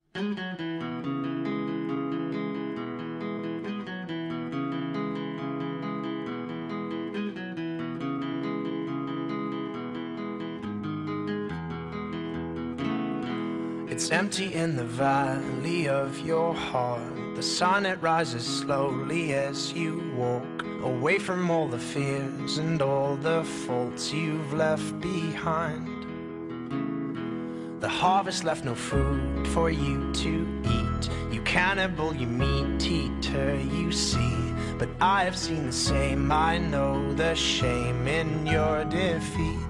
It's empty in the valley of your heart. The sun, it rises slowly as you walk away from all the fears and all the faults you've left behind. The harvest left no food for you to eat. You cannibal, you meat eater, you see. But I have seen the same, I know the shame in your defeat.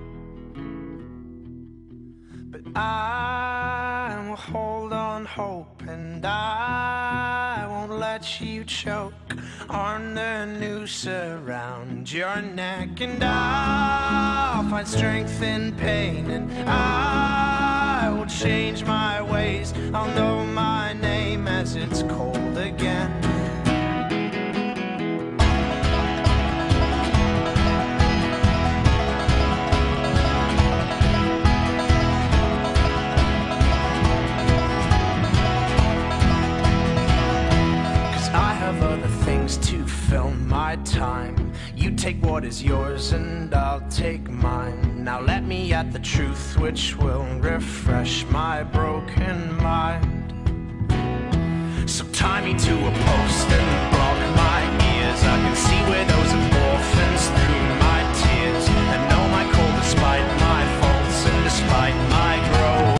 But I will hold on hope, and I won't let you choke on the noose around your neck. And I'll find strength in pain, and I will change my ways. I'll know my name as it's cold again. To fill my time, you take what is yours and I'll take mine. Now let me at the truth which will refresh my broken mind. So tie me to a post